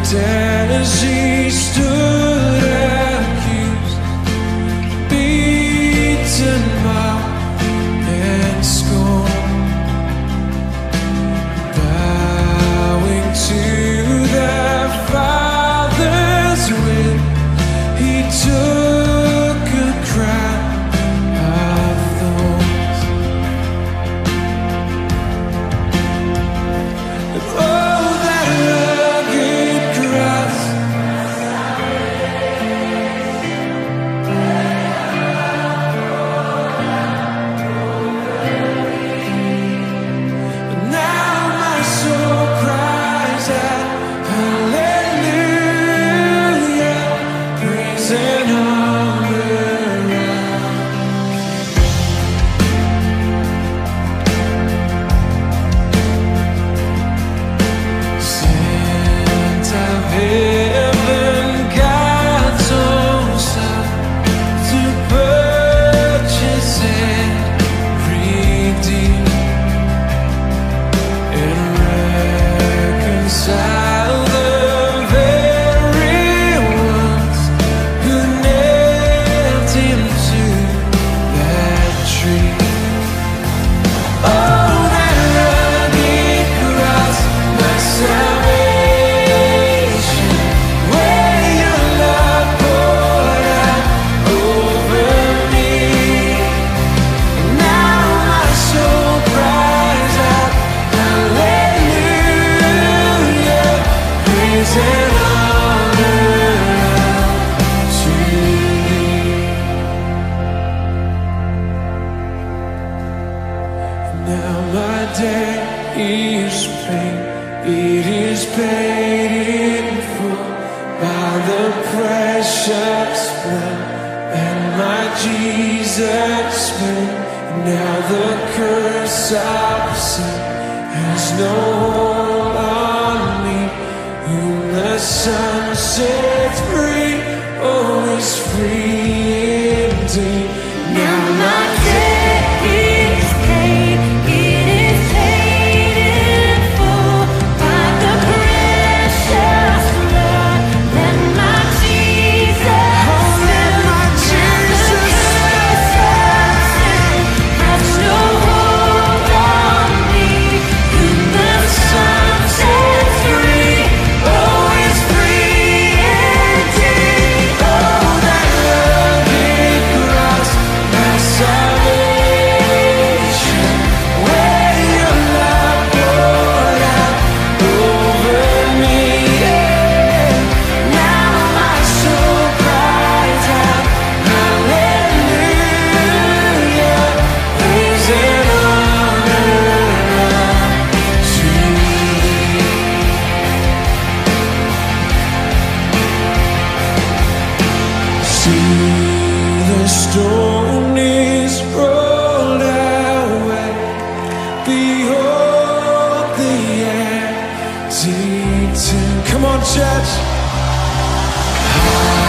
as he stood accused, beaten, mocked, and scorned, bowing to their Father's will, he took a crown of thorns. And oh, that rugged cross, and now my soul cries out, hallelujah, praise and honor. Sent of heaven, God's own Son, to purchase and redeem and reconcile the very ones who nailed him to that tree. Oh, that rugged cross, my salvation, where your love poured out over me. Now my soul cries out, hallelujah, praise and honor to thee. Now my debt is paid, it is paid in full by the precious blood and my Jesus' blood. Now the curse of sin has no hold on me. Whom the Son sets free, oh, is free indeed. Now my debt is paid, it is paid in full by the precious blood and my Jesus' blood. Now the curse of sin has no hold on me. Whom the Son sets free, oh, is free indeed. Oh, that rugged cross, my salvation, where your love poured out over me. Now my soul cries out, hallelujah, praise and honor to thee. See, the stone is rolled away. Behold the empty tomb. Come on, church.